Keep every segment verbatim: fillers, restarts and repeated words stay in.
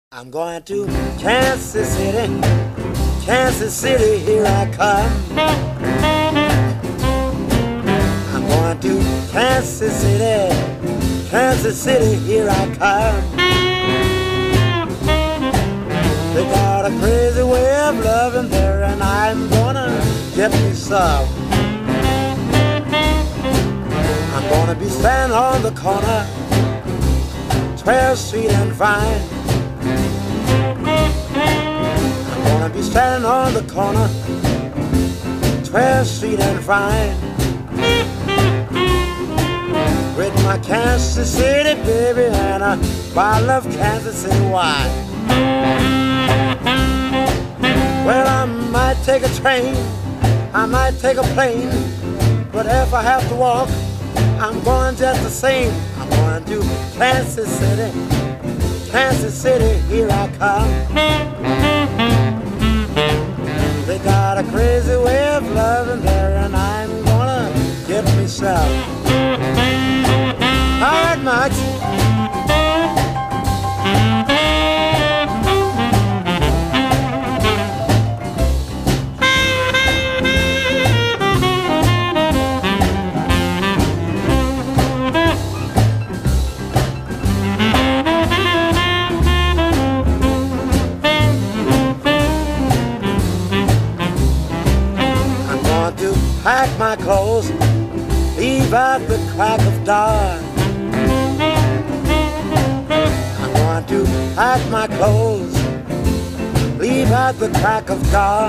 I'm going to Kansas City, Kansas City, here I come. I'm going to Kansas City, Kansas City, here I come. They got a crazy way of loving there, and I'm gonna get me some. I'm gonna be standing on the corner, twelfth Street and Vine. I'm gonna be standing on the corner, twelfth Street and Vine, with my Kansas City baby and a bottle of Kansas City wine. Well, I might take a train, I might take a plane, but if I have to walk, I'm going just the same. I'm going to Kansas City, Kansas City, here I come. They got a crazy way of loving there, and I'm gonna get me some. All right, Max. Pack my clothes, leave out the crack of dawn. I'm going to pack my clothes, leave out the crack of dawn.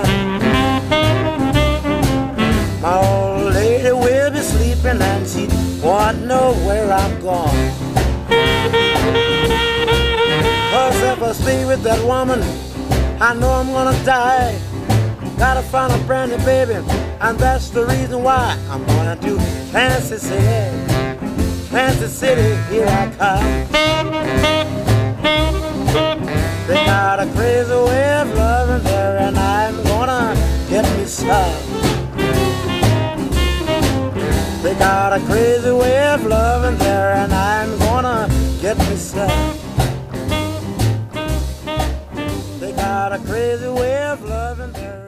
My old lady will be sleeping and she won't know where I'm gone. Cause if I stay with that woman, I know I'm gonna die. Gotta find a brand new baby, and that's the reason why I'm going to Kansas City, Kansas City, here I come. They got a crazy way of loving there, and I'm gonna get me some. They got a crazy way of loving there, and I'm gonna get me some. They got a crazy way of loving there.